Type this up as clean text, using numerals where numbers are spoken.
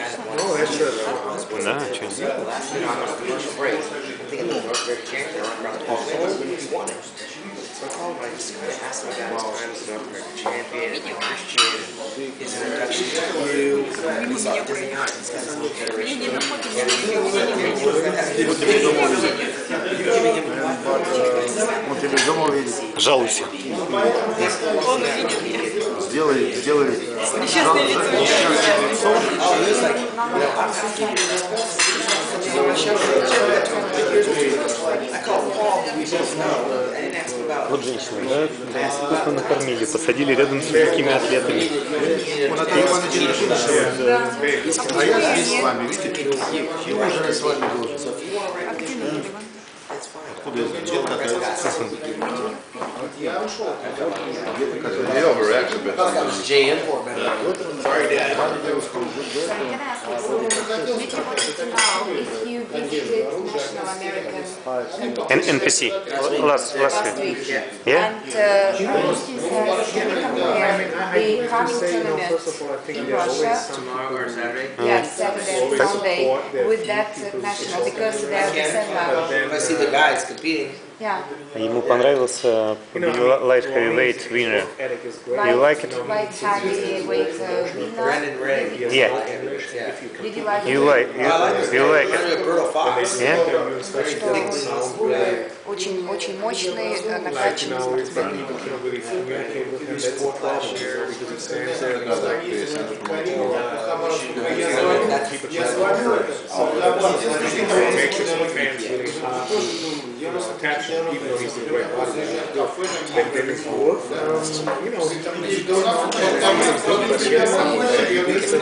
Да, что? Он тебе дома увидит. Жалуйся. Он увидит меня. Сделай Несчастное лицо. Вот женщина, да, вкусно накормили, посадили рядом с великими атлетами. А я здесь с вами, видите? И уже с вами должен. Откуда я знаю? Где-то катается. Я ушел. NPC last week. Yeah. And we compare the coming tournament in Russia, yes, Saturday and Sunday, with that national, because they are the same level. I see the guys competing. Yeah. Ему понравился light heavyweight winner. You like it? Light heavyweight winner. Brandon Ray. Yeah. Did you like it? You like it? Brutal Fox. Yeah. Очень мощный, накачанный спортсмен. Even though he's a great bodybuilder, but then it's both, you know,